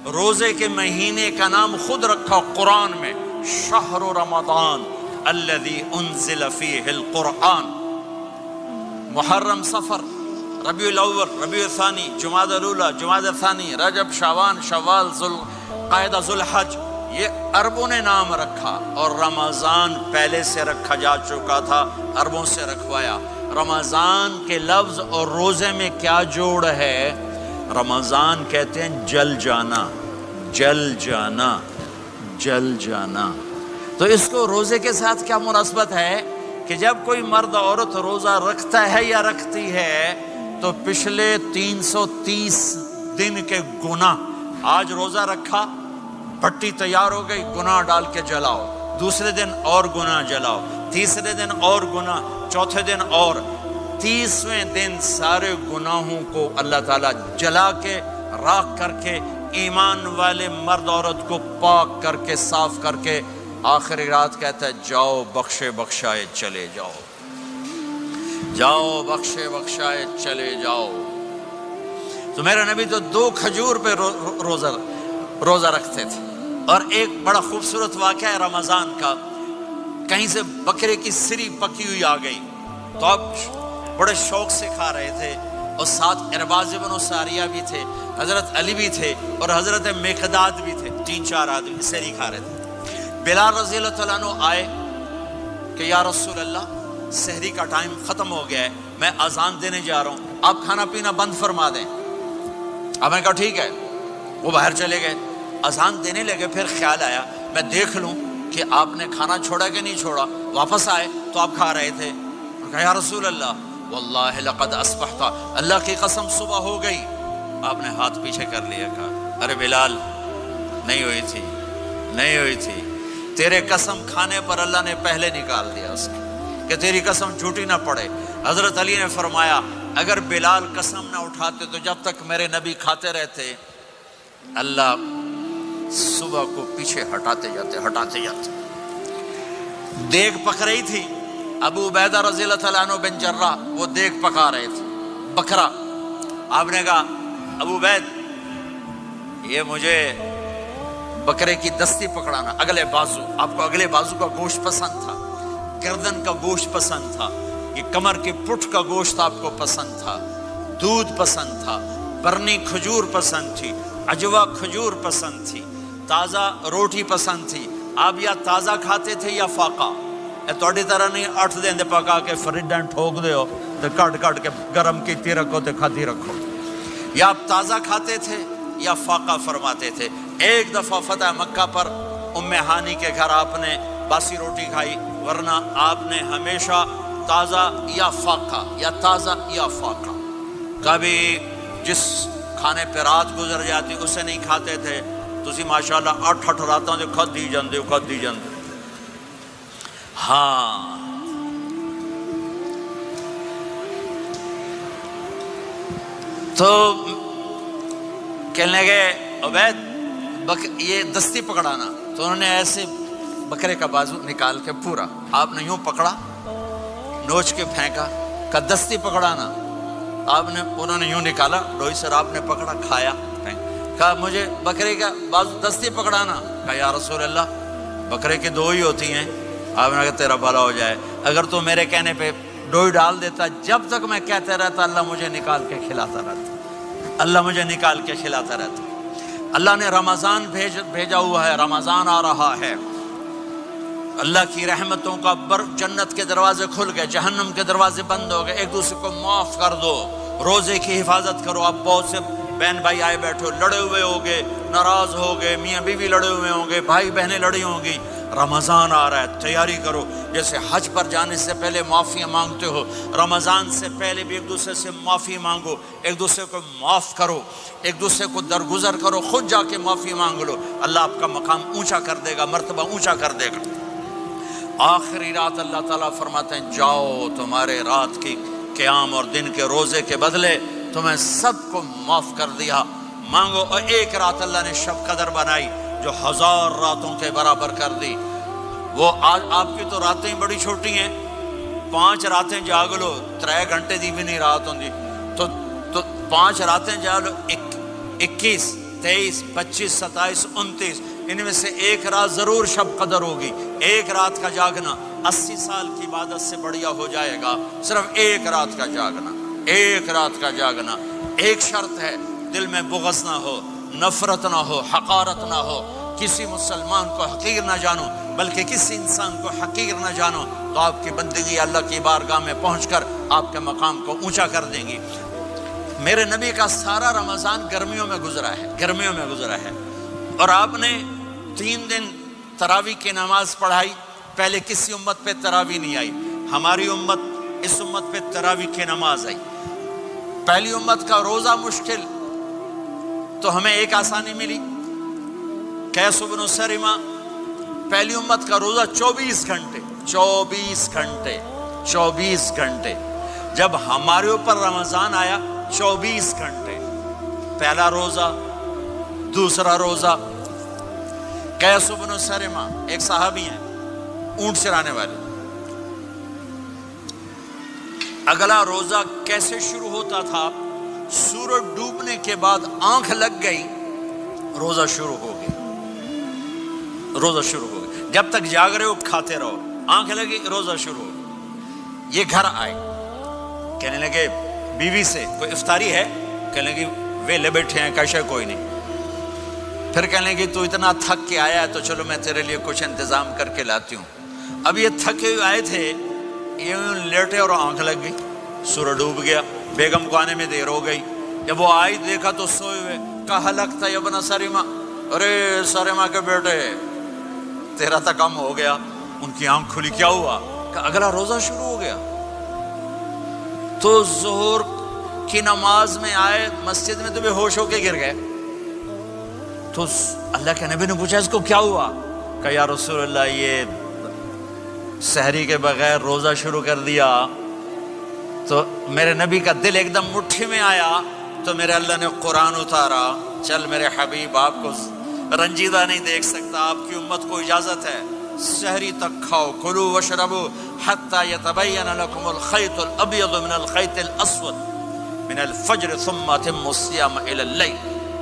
روزے کے مہینے کا نام خود رکھا قرآن میں، شہر رمضان الذی انزل فیہ القرآن۔ محرم، صفر، ربیع الاول، ربیع الثانی، جمادی الاولیٰ، جمادی الثانی، رجب، شعبان، شوال، ذوالقعدہ، ذوالحج، یہ عربوں نے نام رکھا، اور رمضان پہلے سے رکھا جا چکا تھا، عربوں سے رکھوایا۔ رمضان کے لفظ اور روزے میں کیا جوڑ ہے؟ رمضان کہتے ہیں جل جانا، جل جانا، جل جانا۔ تو اس کو روزے کے ساتھ کیا مناسبت ہے کہ جب کوئی مرد عورت روزہ رکھتا ہے یا رکھتی ہے تو پچھلے 330 دن کے گناہ، آج روزہ رکھا، بھٹی تیار ہو گئی، گناہ ڈال کے جلاؤ، دوسرے دن اور گناہ جلاؤ، تیسرے دن اور گناہ، چوتھے دن اور، 30ویں دن سارے گناہوں کو اللہ تعالیٰ جلا کے، راکھ کر کے، ایمان والے مرد عورت کو پاک کر کے، صاف کر کے، آخری رات کہتا ہے جاؤ بخشے بخشائے چلے جاؤ، جاؤ بخشے بخشائے چلے جاؤ۔ تو میرا نبی تو 2 کھجور پہ روزہ رکھتے تھے۔ اور ایک بڑا خوبصورت واقعہ ہے رمضان کا، کہیں سے بکرے کی سری پکی ہوئی آ گئی تو اب بڑے شوق سے کھا رہے تھے، اور ساتھ ارباز بن ساریہ بھی تھے، حضرت علی بھی تھے، اور حضرت مقداد بھی تھے، 3-4 آدمی سری کھا رہے تھے۔ بلال رضی اللہ تعالیٰ عنہ آئے کہ یا رسول اللہ سحری کا ٹائم ختم ہو گیا ہے، میں اذان دینے جا رہا ہوں، آپ کھانا پینا بند فرما دیں۔ اب میں کہا ٹھیک ہے، وہ باہر چلے گئے، اذان دینے لگے، پھر خیال آیا میں دیکھ لوں کہ آپ نے کھانا چھوڑا کہ نہیں چھوڑا، واپس آئے تو آپ کھا رہے تھے۔ کہا یا رسول اللہ واللہ لقد اصبحت، اللہ کی قسم صبح ہو گئی۔ آپ نے ہاتھ پیچھے کر لیا، کہا ارے بلال نہیں ہوئی تھی، نہیں ہوئی تھی، تیرے قسم کھانے پر اللہ نے پہلے نکال دیا اس کی، کہ تیری قسم جھوٹی نہ پڑے۔ حضرت علی نے فرمایا اگر بلال قسم نہ اٹھاتے تو جب تک میرے نبی کھاتے رہتے اللہ صبح کو پیچھے ہٹاتے جاتے۔ دیگ پک رہی تھی، ابو عبیدہ رضی اللہ تعالیٰ عنہ بن جرہ وہ دیگ پکا رہے تھے، بکرا۔ آپ نے کہا ابو عبید یہ مجھے بکرے کی دستی پکڑانا، اگلے بازو، آپ کو اگلے بازو کا گوشت پسند تھا، گردن کا گوشت پسند تھا، یہ کمر کی پٹھ کا گوشت آپ کو پسند تھا، دودھ پسند تھا، برنی کھجور پسند تھی، عجوا کھجور پسند تھی، تازہ روٹی پسند تھی۔ آپ یا تازہ کھاتے تھے یا فاقہ، توڑی طرح نہیں 8 دن دے پکا کے فریڈاں ٹھوک دے ہو تو کٹ کے گرم کیتی رکھو تو کھاتی رکھو، یا آپ تازہ کھاتے تھے یا فاقہ فرماتے تھے۔ ایک دفعہ فتح مکہ پر ام ہانی کے گھر آپ نے باسی روٹی کھائی، ورنہ آپ نے ہمیشہ تازہ یا فاقہ، یا تازہ یا فاقہ، کبھی جس کھانے پہ رات گزر جاتی اسے نہیں کھاتے تھے۔ تسی ماشاءاللہ 8 راتوں جو کھدی جاندے ہو۔ ہاں تو کہنے لگے عبید یہ دستی پکڑانا، تو انہوں نے ایسے بکرے کا بازو نکال کے پورا آپ نے یوں پکڑا، نوچ کے پھینکا، کہ دستی پکڑانا، آپ نے انہوں نے یوں نکالا، ڈوئی سر آپ نے پکڑا، کھایا، کہا مجھے بکرے کا بازو دستی پکڑانا۔ کہا یا رسول اللہ بکرے کی 2 ہی ہوتی ہیں۔ آپ نے کہا تیرا بھلا ہو جائے، اگر تو میرے کہنے پہ ڈوئی ڈال دیتا، جب تک میں کہتے رہتا اللہ مجھے نکال کے کھلاتا رہتا، اللہ مجھے نکال کے کھلاتا رہتا۔ اللہ نے رمضان بھیجا ہوا ہے، رمضان آ رہا ہے، اللہ کی رحمتوں کا جنت کے دروازے کھل گئے، جہنم کے دروازے بند ہو گئے، ایک دوسرے کو معاف کر دو، روزے کی حفاظت کرو۔ اب بہت سے بہن بھائی آئے بیٹھو، لڑے ہوئے ہوگے، ناراض ہو گئے، میاں بیوی لڑے ہوئے ہوں گے، بھائی بہنیں لڑی ہوں گی، رمضان آ رہا ہے، تیاری کرو۔ جیسے حج پر جانے سے پہلے معافیاں مانگتے ہو، رمضان سے پہلے بھی ایک دوسرے سے معافی مانگو، ایک دوسرے کو معاف کرو، ایک دوسرے کو درگزر کرو، خود جا کے معافی مانگ لو، اللہ آپ کا مقام اونچا کر دے گا، مرتبہ اونچا کر دے گا۔ آخری رات اللہ تعالیٰ فرماتے ہیں جاؤ، تمہارے رات کی قیام اور دن کے روزے کے بدلے تمہیں سب کو معاف کر دیا، مانگو۔ اور ایک رات اللہ نے شب قدر بنائی جو 1000 راتوں کے برابر کر دی۔ وہ آج آپ کی تو راتیں بڑی چھوٹی ہیں، 5 راتیں جاگ لو، 3 گھنٹے دی بھی نہیں رات ہوندی، تو 5 راتیں جاگ لو، 21 23, 25, 27, 29 ان میں سے ایک رات ضرور شب قدر ہوگی. ایک رات کا جاگنا 80 سال کی عبادت سے بڑھیا ہو جائے گا. صرف ایک رات کا جاگنا، ایک رات کا جاگنا. ایک شرط ہے، دل میں بغض نہ ہو، نفرت نہ ہو، حقارت نہ ہو. کسی مسلمان کو حقیر نہ جانو، بلکہ کسی انسان کو حقیر نہ جانو، تو آپ کی بندگی اللہ کی بارگاہ میں پہنچ کر آپ کے مقام کو اونچا کر دیں گی. میرے نبی کا سارا رمضان گرمیوں میں گزرا ہے، گرمیوں میں گزرا ہے. اور آپ نے 3 دن تراویح کی نماز پڑھائی. پہلے کسی امت پہ تراویح نہیں آئی. ہماری امت، اس امت پہ تراویح کی نماز آئی. پہلی امت کا روزہ مشکل، تو ہمیں ایک آسانی ملی. قیس بن سرمہ، پہلی امت کا روزہ 24 گھنٹے 24 گھنٹے 24 گھنٹے. جب ہمارے اوپر رمضان آیا 24 گھنٹے. پہلا روزہ، دوسرا روزہ. قیس بن سرمہ ایک صحابی ہیں، اونٹ چرانے والے. اگلا روزہ کیسے شروع ہوتا تھا؟ سورج ڈوبنے کے بعد آنکھ لگ گئی، روزہ شروع ہو گیا. روزہ شروع ہو گیا. جب تک جاگ رہے ہو کھاتے رہو، آنکھ لگی روزہ شروع ہو گیا. یہ گھر آئے، کہنے لگے بیوی سے کوئی افطاری ہے؟ کہنے لگے ویلے بیٹھے ہیں، کیسے کوئی نہیں. پھر کہنے لگے تو اتنا تھک کے آیا ہے تو چلو میں تیرے لیے کچھ انتظام کر کے لاتی ہوں. اب یہ تھکے ہوئے آئے تھے، یہ لیٹے اور آنکھ لگ گئی، سورج ڈوب گیا. بیگم کو آنے میں دیر ہو گئی. جب وہ آئی دیکھا تو سوئے ہوئے. کہا لگتا ہے ابن سرمہ، ارے سرمہ کے بیٹے تیرا تو کم ہو گیا. ان کی آنکھ کھلی، کیا ہوا؟ کہ اگلا روزہ شروع ہو گیا. تو ظہر کی نماز میں آئے مسجد میں تو بے ہوش ہو کے گر گئے. تو اللہ کے نبی نے پوچھا اس کو کیا ہوا؟ کہ یا رسول اللہ یہ سحری کے بغیر روزہ شروع کر دیا. تو میرے نبی کا دل ایک دم مٹھی میں آیا. تو میرے اللہ نے قرآن اتارا، چل میرے حبیب آپ کو رنجیدہ نہیں دیکھ سکتا، آپ کی امت کو اجازت ہے سحری تک کھاؤ. کلوا واشربوا حتی یتبین لکم الخیط الابیض من الخیط الاسود من الفجر ثم اتموا الصیام الی اللیل.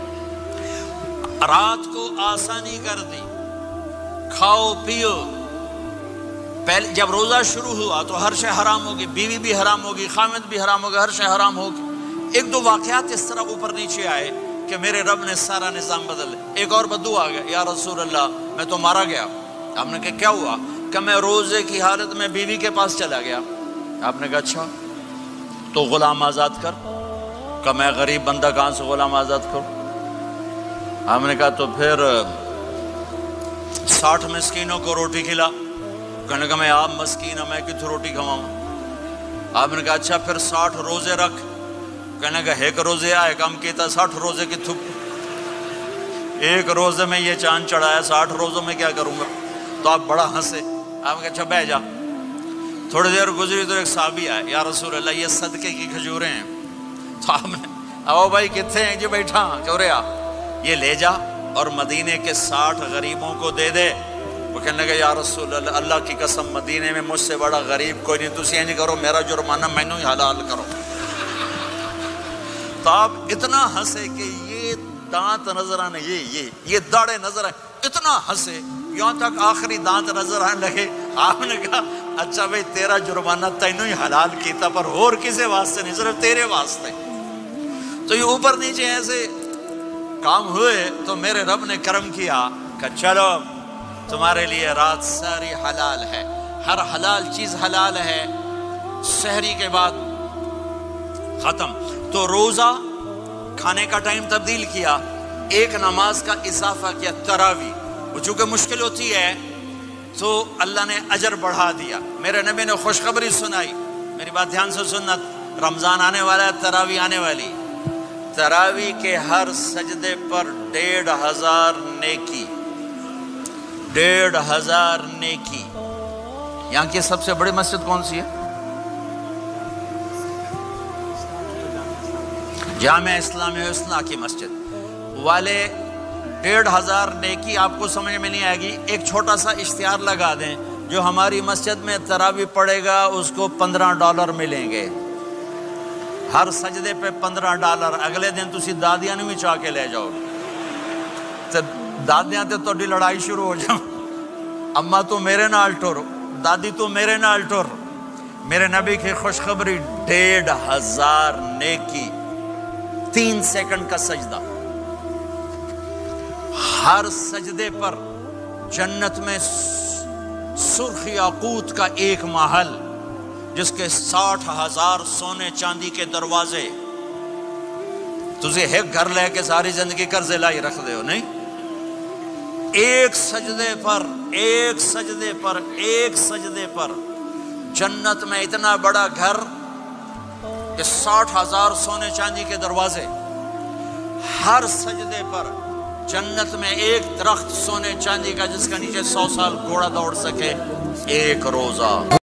رات کو آسانی کر دی، کھاؤ پیو. پہلے جب روزہ شروع ہوا تو ہر شے حرام ہوگی، بیوی بھی حرام ہوگی، خامد بھی حرام ہوگا، ہر شے حرام ہوگی. ایک دو واقعات اس طرح اوپر نیچے آئے کہ میرے رب نے سارا نظام بدل. ایک اور بدو آ گیا، یا رسول اللہ میں تو مارا گیا. آپ نے کہا کیا ہوا؟ کہ میں روزے کی حالت میں بیوی کے پاس چلا گیا. آپ نے کہا اچھا تو غلام آزاد کر. کہ میں غریب بندہ کہاں سے غلام آزاد کروں؟ آپ نے کہا تو پھر 60 مسکینوں کو روٹی کھلا. کہنے کا میں آپ مسکین ہوں، میں کتوں روٹی کھواؤں؟ آپ نے کہا اچھا پھر 60 روزے رکھ. کہنے کا ایک روزے آئے کم کیتا، 60 روزے کی تھک. ایک روزے میں یہ چاند چڑھایا، 60 روزوں میں کیا کروں گا؟ تو آپ بڑا ہنسے. آپ نے کہا اچھا بیٹھ جا. تھوڑی دیر گزری تو ایک صحابی آئے، یا رسول اللہ یہ صدقے کی کھجوریں ہیں. تو آپ نے او بھائی کتنے ہیں؟ جی بیٹھا چوریا، یہ لے جا اور مدینے کے 60 غریبوں کو دے دے. وہ کہنے لگا یا رسول اللہ اللہ کی قسم مدینے میں مجھ سے بڑا غریب کوئی نہیں، تسی یہ نہیں کرو، میرا جرمانہ مینوں ہی حلال کرو. تو آپ اتنا ہنسے کہ یہ دانت نظر آنے، یہ داڑے نظر آئے. اتنا ہنسے یہاں تک آخری دانت نظر آنے لگے. آپ نے کہا اچھا بھائی تیرا جرمانہ تینوں ہی حلال کیتا، پر اور کسی واسطے نہیں، صرف تیرے واسطے. تو یہ اوپر نیچے ایسے کام ہوئے تو میرے رب نے کرم کیا کہ چلو تمہارے لیے رات ساری حلال ہے، ہر حلال چیز حلال ہے. سحری کے بعد ختم. تو روزہ کھانے کا ٹائم تبدیل کیا، ایک نماز کا اضافہ کیا، تراویح. وہ چونکہ مشکل ہوتی ہے تو اللہ نے اجر بڑھا دیا. میرے نبی نے خوشخبری سنائی. میری بات دھیان سے سننا، رمضان آنے والا ہے، تراویح آنے والی. تراویح کے ہر سجدے پر 1500 نیکی، 1500 نیکی. یہاں کی سب سے بڑی مسجد کون سی ہے؟ جامع اسلامی حسنہ کی مسجد والے. 1500 نیکی آپ کو سمجھ میں نہیں آئے گی. ایک چھوٹا سا اشتہار لگا دیں، جو ہماری مسجد میں تراویح پڑے گا اس کو $15 ملیں گے. ہر سجدے پہ $15. اگلے دن تسی دادیاں نہیں چاہ کے لے جاؤ. دادیاں تے تہاڈی لڑائی شروع ہو جائے، اما تو میرے نال ٹر، دادی تو میرے نال ٹر۔ میرے نبی کی خوشخبری 1500 نیکی، 3 سیکنڈ کا سجدہ، ہر سجدے پر جنت میں سرخ یاقوت کا ایک محل جس کے 60,000 سونے چاندی کے دروازے۔ تجھے ایک گھر لے کے ساری زندگی قرضے لائی رکھ دے ہو نہیں؟ ایک سجدے پر، ایک سجدے پر، ایک سجدے پر جنت میں اتنا بڑا گھر کہ 60,000 سونے چاندی کے دروازے، ہر سجدے پر جنت میں ایک درخت سونے چاندی کا جس کا نیچے 100 سال گھوڑا دوڑ سکے، ایک روزہ۔